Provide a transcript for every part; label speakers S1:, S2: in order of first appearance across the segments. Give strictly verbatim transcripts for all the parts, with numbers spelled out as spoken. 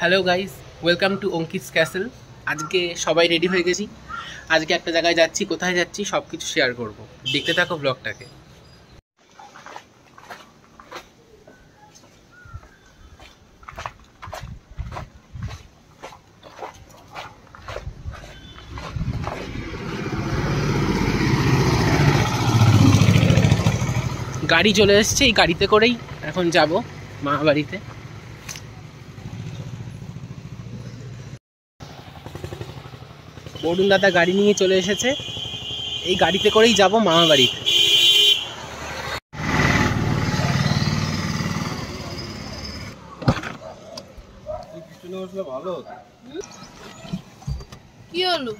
S1: Hello guys, welcome to Ankit's castle. আজকে সবাই ready হয়ে গেছি। আজকে একটা জায়গায় যাচ্ছি, কোথায় যাচ্ছি সব কিছু শেয়ার করব। দেখতে থাকো ব্লগটাকে। গাড়ি চলে এসছে, এই গাড়িতে করেই এখন যাব মামাবাড়িতে। বরুণ দাদা গাড়ি নিয়ে চলে এসেছে, এই গাড়িতে করেই যাব মামাবাড়িতে।
S2: ভালো
S3: কি হলো?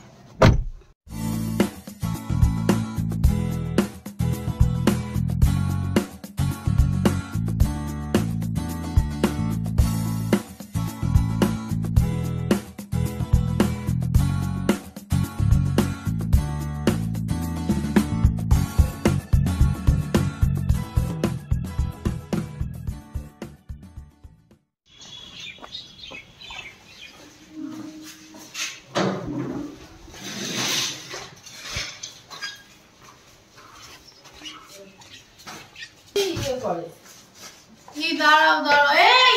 S3: কি দাঁড়াও দাঁড়াও, এই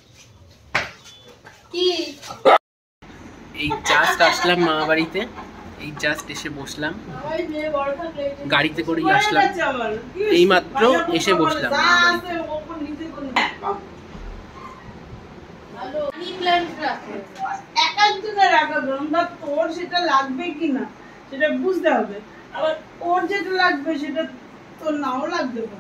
S3: কি
S1: এই জাস্ট আসলাম মামাবাড়িতে, এই জাস্ট এসে বসলাম, গাড়িতে করেই আসলাম, এই মাত্র এসে বসলাম।
S4: তোর সেটা লাগবে কিনা সেটা বুঝতে হবে, আবার ওর যেটা লাগবে সেটা তোর নাও লাগতে পারে।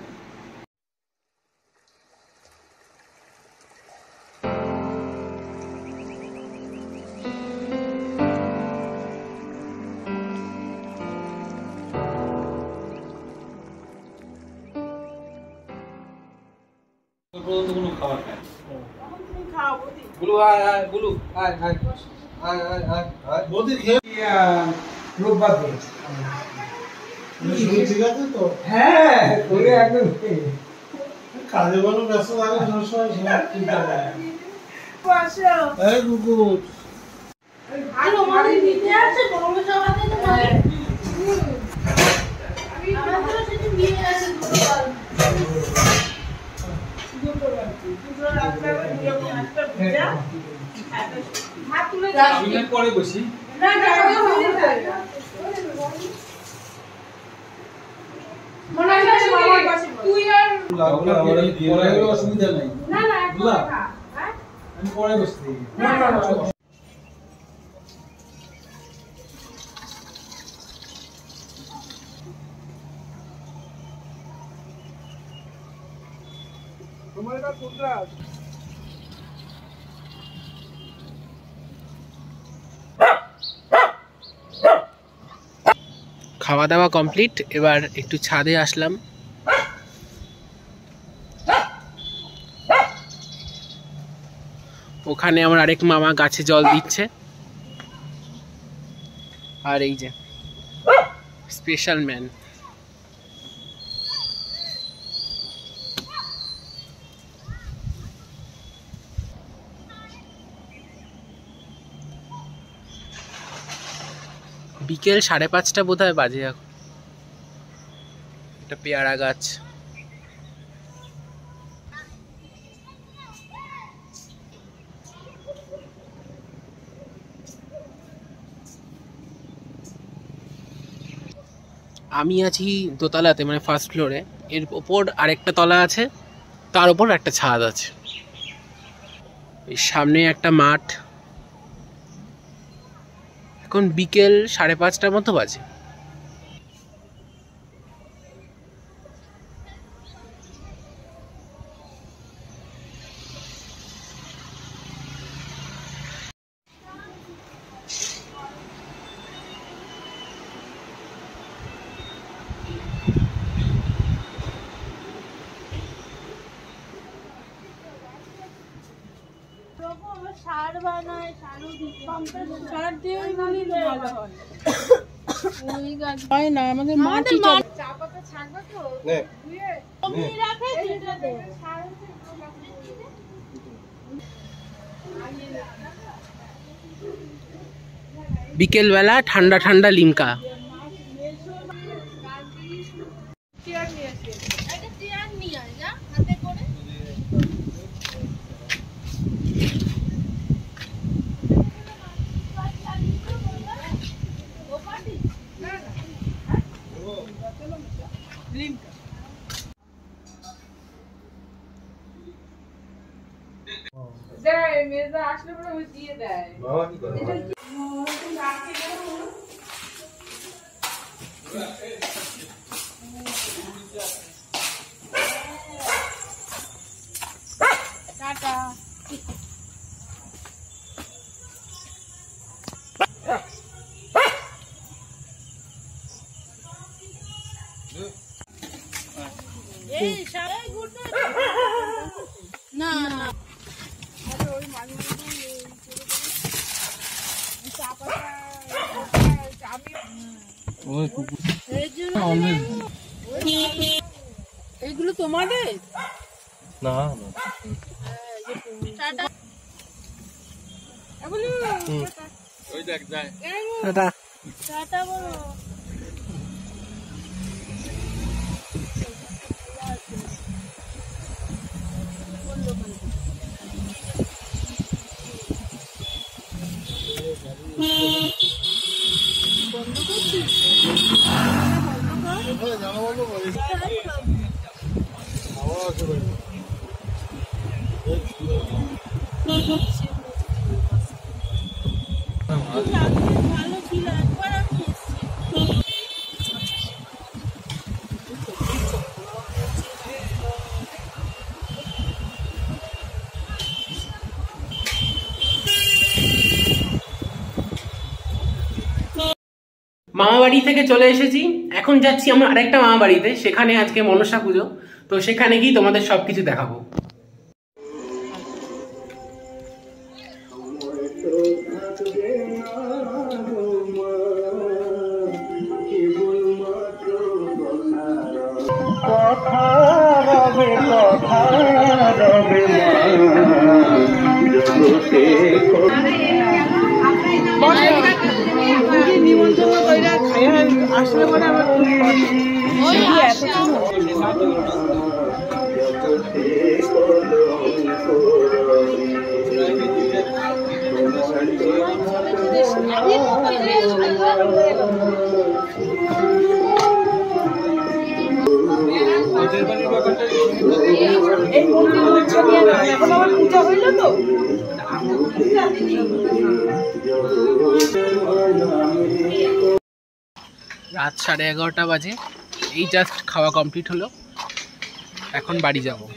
S2: কোনো খাবার খায়
S4: তুমি খাও বৌদি।
S2: গুলু আয় আয় গুলু আয় আয় আয় আয় আয় আয় বৌদি খেয়ে রোববার দিন ঠিক আছে তো? হ্যাঁ করে একদম কাজে বলো ব্যস্ত থাকে সবসময় চিন্তা করে।
S4: আসো
S2: এই গুগু
S3: ভালো মানে নিতে আছে বড় সবাতে তো নয়। আমি আমরা তো সেটা নিয়ে আসি দুটোবার
S4: দুটোবার দুটো রাস্তা করে দিয়ে একটা পূজা হাত তুলে
S2: আমি না পরে বসি
S4: না না হয়ে যায় মনে হয় মামার কাছে তুই আর
S2: লাগলে আমার পরে হলে অসুবিধা নাই।
S4: না না একদম খা হ্যাঁ
S2: আমি পরে বসছি
S4: না না তোমার এটা কোনটা
S1: খাওয়া দাওয়া কমপ্লিট, এবার একটু ছাদে আসলাম। ওখানে আমার আরেক মামা গাছে জল দিচ্ছে, আর এই যে স্পেশাল ম্যান। বিকেল সাড়ে পাঁচটা বোধ হয় বাজে এখন। একটা পেয়ারা গাছ, আমি আছি দোতলাতে, মানে ফার্স্ট ফ্লোরে। এর ওপর আরেকটা তলা আছে, তার ওপর একটা ছাদ আছে। এই সামনে একটা মাঠ। এখন বিকেল সাড়ে পাঁচটার মতো বাজে।
S3: সার বানায়, সারও দিতে সার দিয়ে ভালো হয়। ওই গাছ হয় না আমাদের মাটি চা পাতা ছাকবা তো নে নে রাখে সেটা দে সার
S1: বিকেল বেলা ঠান্ডা ঠান্ডা লিমকা।
S3: আসলে পরে দিয়ে দেয়। টাটা। এই সারাই গুড না না ওই মাঝে এইগুলো তোমাদের
S2: না
S3: টাটা বলো। ভালো ছিল একবার আমি
S1: মামা বাড়ি থেকে চলে এসেছি, এখন যাচ্ছি আমরা আরেকটা মামা বাড়িতে, সেখানে আজকে মনসা পুজো, তো সেখানে গিয়ে তোমাদের সবকিছু দেখাবো।
S4: আসলে পরে আবার এখন আবার পূজা হইল তো
S1: রাত সাড়ে এগারোটা বাজে, এই জাস্ট খাওয়া কমপ্লিট হলো, এখন বাড়ি যাব।